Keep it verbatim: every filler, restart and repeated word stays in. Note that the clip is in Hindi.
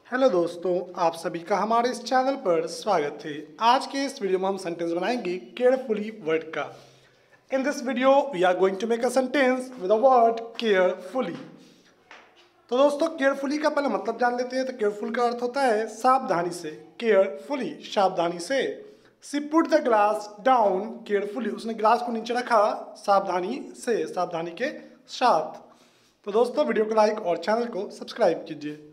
हेलो दोस्तों, आप सभी का हमारे इस चैनल पर स्वागत है। आज के इस वीडियो में हम सेंटेंस बनाएंगे केयरफुली वर्ड का। In this video we are going to make a sentence with a word carefully. तो दोस्तों, केयरफुली का पहले मतलब जान लेते हैं। तो केयरफुल का अर्थ होता है सावधानी से। केयरफुली, सावधानी से। She put the glass down carefully, उसने ग्लास को नीचे रखा सावधानी से, सावधानी के साथ। तो दोस्तों, वीडियो को लाइक और चैनल को सब्सक्राइब कीजिए।